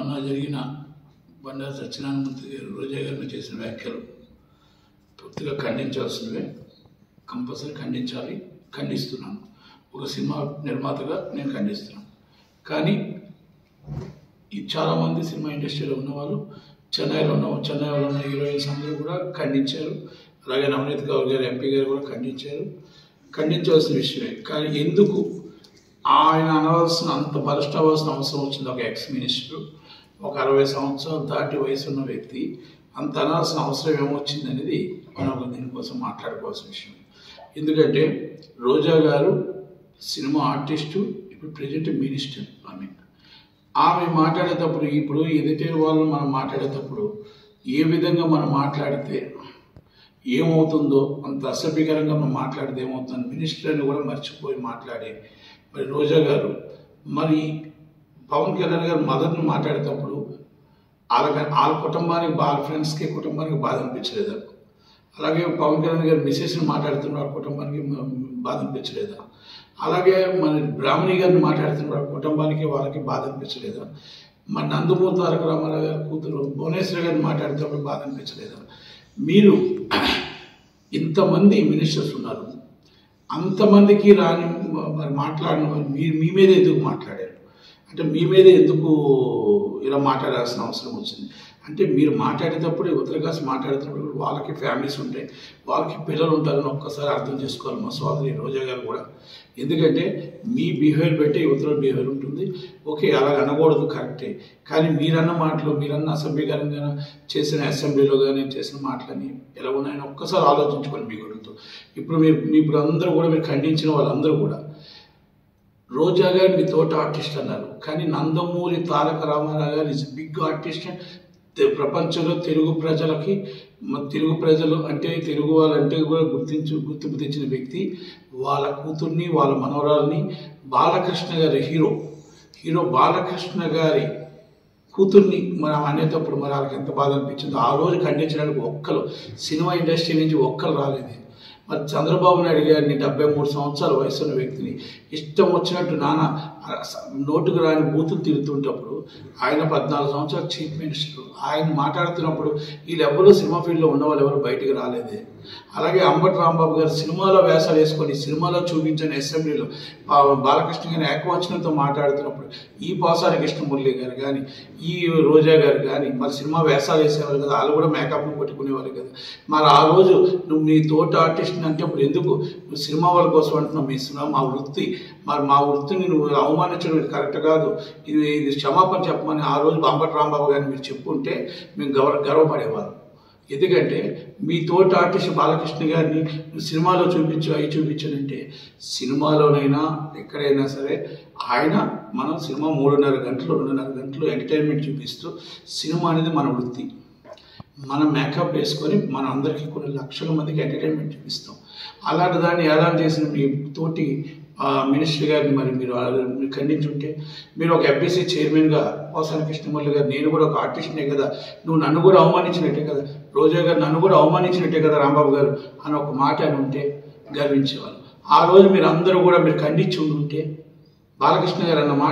మొన్న జరిగిన బండారు సత్యనారాయణమూర్తి గారు రోజా గారిని చేసిన వ్యాఖ్యలు పూర్తిగా ఖండించాల్సినవే. కంపల్సరీ ఖండిస్తున్నాను. ఒక సినిమా నిర్మాతగా నేను ఖండిస్తున్నాను. కానీ చాలామంది సినిమా ఇండస్ట్రీలో ఉన్నవాళ్ళు చెన్నైలో ఉన్న హీరోయిన్స్ అందరూ కూడా ఖండించారు. అలాగే నవనీత్ కౌర్ గారు ఎంపీ గారు కూడా ఖండించాల్సిన విషయమే. కానీ ఎందుకు ఆయన అంత బలిష్ట అవ్వాల్సిన అవసరం వచ్చింది? ఒక ఎక్స్ మినిస్టర్, ఒక 60 సంవత్సరాలు దాటి వయసు ఉన్న వ్యక్తి అంత అనాల్సిన అవసరం ఏమొచ్చింది అనేది మనం దీనికోసం మాట్లాడుకోవాల్సిన విషయం. ఎందుకంటే రోజా గారు సినిమా ఆర్టిస్టు, ఇప్పుడు ప్రెజెంట్ మినిస్టర్. ఆమె మాట్లాడేటప్పుడు ఇప్పుడు ఎదుటి వాళ్ళు మనం మాట్లాడేటప్పుడు ఏ విధంగా మనం మాట్లాడితే ఏమవుతుందో, అంత అసభ్యకరంగా మనం మాట్లాడితే ఏమవుతుందని మినిస్టర్ అని కూడా మర్చిపోయి మాట్లాడే మరి రోజా గారు మరి పవన్ కళ్యాణ్ గారు మదర్ని మాట్లాడేటప్పుడు వాళ్ళ కుటుంబానికి వాళ్ళ ఫ్రెండ్స్కి కుటుంబానికి బాధ అనిపించలేదా? అలాగే పవన్ కళ్యాణ్ గారు మిసెస్ని మాట్లాడుతున్న వాళ్ళ కుటుంబానికి బాధ అనిపించలేదా? అలాగే మన బ్రాహ్మణి గారిని మాట్లాడుతున్న వాళ్ళ కుటుంబానికి వాళ్ళకి బాధ అనిపించలేదా? మన నందమూరి తారక రామారావు గారి కూతురు భువనేశ్వరి గారిని మాట్లాడుతున్నప్పుడు బాధ అనిపించలేదా? మీరు ఇంతమంది మినిస్టర్స్ ఉన్నారు, అంతమందికి రాని మరి మాట్లాడిన మీరు మీ మీద ఎందుకు మాట్లాడారు? అంటే మీ మీద ఎందుకు ఇలా మాట్లాడాల్సిన అవసరం వచ్చింది? అంటే మీరు మాట్లాడేటప్పుడు ఉత్తరకాసి మాట్లాడుతున్నప్పుడు వాళ్ళకి ఫ్యామిలీస్ ఉంటాయి, వాళ్ళకి పిల్లలు ఉంటారని ఒక్కసారి అర్థం చేసుకోవాలి మా సోదరి రోజా గారు కూడా. ఎందుకంటే మీ బిహేవియర్ బట్టి ఉత్తర బిహేవియర్ ఉంటుంది. ఓకే, అలా అనకూడదు, కరెక్టే. కానీ మీరన్న మాటలు, మీరన్న అసభ్యకరంగా చేసిన అసెంబ్లీలో కానీ చేసిన మాటలని ఎలా ఉన్నాయని ఒక్కసారి ఆలోచించుకోండి మీ గురితో. ఇప్పుడు అందరూ కూడా మీరు ఖండించిన వాళ్ళందరూ కూడా రోజా గారు మీ తోట ఆర్టిస్ట్ అన్నారు, కానీ నందమూరి తారక రామారావు గారు ఈజ్ బిగ్ ఆర్టిస్ట్. ప్రపంచంలో తెలుగు ప్రజలు అంటే తెలుగు వాళ్ళంటే కూడా గుర్తింపు తెచ్చిన వ్యక్తి. వాళ్ళ కూతుర్ని, వాళ్ళ మనవరాల్ని బాలకృష్ణ గారి హీరో బాలకృష్ణ గారి కూతుర్ని మనం అనేటప్పుడు మరి వాళ్ళకి ఎంత బాధ అనిపించిందో. ఆ రోజు ఖండించడానికి సినిమా ఇండస్ట్రీ నుంచి ఒక్కరు రాలేదు. మరి చంద్రబాబు నాయుడు గారిని 73 సంవత్సరాల వయసున్న వ్యక్తిని ఇష్టం వచ్చినట్టు నోటుకు రాని బూతులు తిరుగుతుంటప్పుడు ఆయన 14 సంవత్సరాల చీఫ్ మినిస్టర్, ఆయన మాట్లాడుతున్నప్పుడు వీళ్ళెవరూ సినిమా ఫీల్డ్లో ఉన్నవాళ్ళు ఎవరు బయటికి రాలేదే. అలాగే అంబటి రాంబాబు గారు సినిమాలో వేషాలు వేసుకొని సినిమాలో చూపించిన అసెంబ్లీలో బాలకృష్ణ గారిని ఏకవచనంతో మాట్లాడుతున్నప్పుడు ఈ పోసాని కృష్ణమురళి గారు కానీ, ఈ రోజా గారు కానీ మరి సినిమా వేషాలు వేసేవారు కదా, వాళ్ళు కూడా మేకప్ను కొట్టుకునేవారు కదా. మరి ఆ రోజు నువ్వు నీ తోట ఆర్టిస్ట్ అంటే అప్పుడు ఎందుకు నువ్వు సినిమా వాళ్ళ కోసం అంటున్నావు? మీ సినిమా మా వృత్తి, మరి మా వృత్తిని నువ్వు అవమానించడం ఇది కరెక్ట్ కాదు, ఇది క్షమాపణ చెప్పమని ఆ రోజు అంబటి రాంబాబు గారిని మీరు చెప్పుంటే మేము గర్వపడేవాళ్ళం. ఎందుకంటే మీ తోటి ఆర్టిస్ట్ బాలకృష్ణ గారిని సినిమాలో చూపించానంటే సినిమాలోనైనా ఎక్కడైనా సరే మనం సినిమా 2.5 గంటలు ఎంటర్టైన్మెంట్ చూపిస్తూ, సినిమా అనేది మన వృత్తి. మనం మేకప్ వేసుకొని మన అందరికీ కొన్ని లక్షల మందికి ఎంటర్టైన్మెంట్ చూపిస్తాం. అలాంటి దాన్ని ఎలా చేసిన మీ తోటి మినిస్టర్ గారిని మరి మీరు ఖండించుంటే, మీరు ఒక ఎఫ్బీసీ చైర్మన్గా పోసాని కృష్ణమురళి గారు, నేను కూడా ఒక ఆర్టిస్ట్నే కదా, నువ్వు నన్ను కూడా అవమానించినట్టే కదా, రోజా గారు నన్ను కూడా అవమానించినట్టే కదా రాంబాబు గారు అని ఒక మాట అని ఉంటే గర్వించేవాళ్ళు. ఆ రోజు మీరు అందరూ కూడా మీరు ఖండించి ఉంటే, బాలకృష్ణ గారు అన్న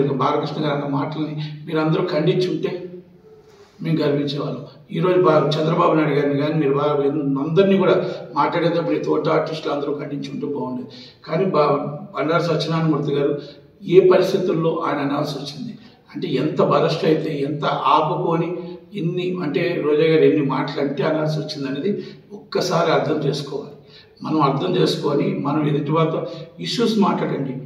మాటలని మీరు అందరూ ఖండించి ఉంటే మేము గర్వించేవాళ్ళం. ఈరోజు చంద్రబాబు నాయుడు గారిని కానీ మీరు అందరినీ కూడా మాట్లాడేటప్పుడు తోట ఆర్టిస్టులు అందరూ ఖండించుంటూ బాగుండేది. కానీ బండారు సత్యనారాయణమూర్తి గారు ఏ పరిస్థితుల్లో ఆయన అనాల్సి వచ్చింది అంటే, ఎంత బలస్ట్ అయితే ఎంత ఆపుకొని అంటే రోజా గారు ఎన్ని మాటలు అంటే అనాల్సి వచ్చింది అనేది ఒక్కసారి అర్థం చేసుకోవాలి. మనం అర్థం చేసుకొని మనం ఎదుటి వాళ్ళతో ఇష్యూస్ మాట్లాడండి.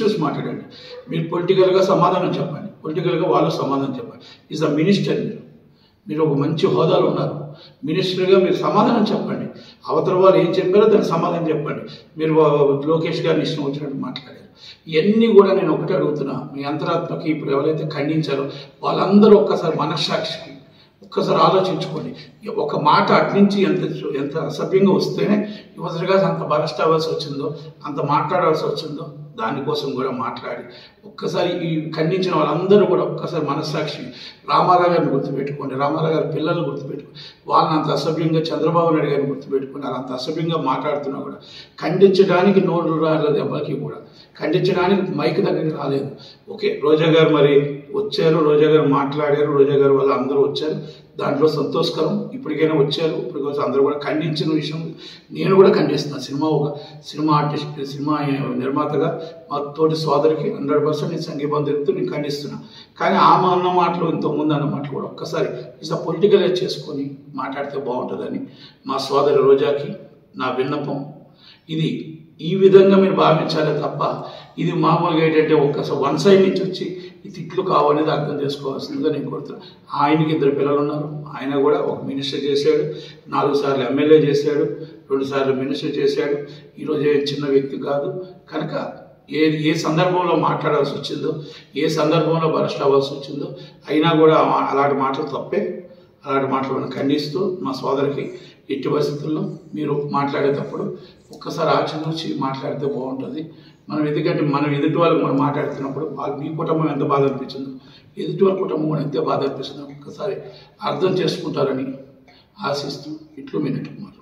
మీరు పొలిటికల్గా సమాధానం చెప్పండి, పొలిటికల్గా వాళ్ళు సమాధానం చెప్పండి. ఈజ్ అ మినిస్టర్, మీరు ఒక మంచి హోదాలో ఉన్నారు, మినిస్టర్గా మీరు సమాధానం చెప్పండి. అవతల వాళ్ళు ఏం చెప్పారో దానికి సమాధానం చెప్పండి. మీరు లోకేష్ గారిని ఇష్టం వచ్చినట్టు మాట్లాడారు. ఇవన్నీ కూడా నేను ఒకటే అడుగుతున్నా, మీ అంతరాత్మకి ఇప్పుడు ఎవరైతే ఖండించారో వాళ్ళందరూ ఒక్కసారి మనస్సాక్షికి ఒక్కసారి ఆలోచించుకోండి. ఒక మాట అట్నుంచి ఎంత అసభ్యంగా వస్తేనే యువతగా అంత బలస్ట్ అవ్వాల్సి వచ్చిందో, అంత మాట్లాడాల్సి వచ్చిందో, దానికోసం కూడా మాట్లాడి ఒక్కసారి ఈ ఖండించిన వాళ్ళందరూ కూడా ఒక్కసారి మనస్సాక్షి రామారావు గారిని గుర్తుపెట్టుకోండి, రామారావు గారి పిల్లల్ని గుర్తుపెట్టుకోండి. వాళ్ళని అంత అసభ్యంగా చంద్రబాబు నాయుడు గారిని గుర్తుపెట్టుకుని వాళ్ళు అంత అసభ్యంగా మాట్లాడుతున్నా కూడా ఖండించడానికి నోరు రాలేదు, ఎవరికి కూడా ఖండించడానికి మైక్ దగ్గరికి రాలేదు. ఓకే, రోజా గారు మరి వచ్చారు, రోజా గారు మాట్లాడారు, రోజా గారు వాళ్ళు అందరూ వచ్చారు, దాంట్లో సంతోషకరం. ఇప్పటికైనా వచ్చారు, ఇప్పటికోసం అందరూ కూడా ఖండించిన విషయం నేను కూడా ఖండిస్తున్నాను. ఒక సినిమా ఆర్టిస్ట్, సినిమా నిర్మాతగా మా తోటి సోదరికి 100% నేను సంఘీభావం తెలుపుతూ నేను ఖండిస్తున్నాను. కానీ ఆమె అన్న మాటలు, ఇంతకుముందు అన్న మాటలు కూడా ఒక్కసారి ఇట్లా పొలిటికలైజ్ చేసుకొని మాట్లాడితే బాగుంటుందని మా సోదరి రోజాకి నా విన్నపం. ఇది ఈ విధంగా మీరు భావించాలే తప్ప ఇది మామూలుగా ఏంటంటే ఒక్కసారి వన్ సైడ్ నుంచి వచ్చి ఈ తిట్లు కావనేది అర్థం చేసుకోవాల్సిందిగా నేను కోరుతున్నాను. ఆయనకి 2 పిల్లలు ఉన్నారు. ఆయన కూడా ఒక మినిస్టర్ చేశాడు, 4 సార్లు ఎమ్మెల్యే చేశాడు, 2 సార్లు మినిస్టర్ చేశాడు. ఈరోజు చిన్న వ్యక్తి కాదు. కనుక ఏ సందర్భంలో మాట్లాడాల్సి వచ్చిందో, ఏ సందర్భంలో బరస్ట్ అవ్వాల్సి వచ్చిందో అయినా కూడా అలాంటి మాటలు తప్పే. అలాంటి మాటలను ఖండిస్తూ మా సోదరికి ఎట్టి పరిస్థితుల్లో మీరు మాట్లాడేటప్పుడు ఒక్కసారి ఆచితూచి మాట్లాడితే బాగుంటుంది. ఎందుకంటే మనం ఎదుటి వాళ్ళకి మనం మాట్లాడుతున్నప్పుడు మీ కుటుంబం ఎంత బాధ అనిపించిందో, ఎదుటి వాళ్ళ కుటుంబం కూడా ఎంత బాధ అనిపిస్తుందో ఒక్కసారి అర్థం చేసుకుంటారని ఆశిస్తూ ఇట్లు మీ నట్టి కుమార్.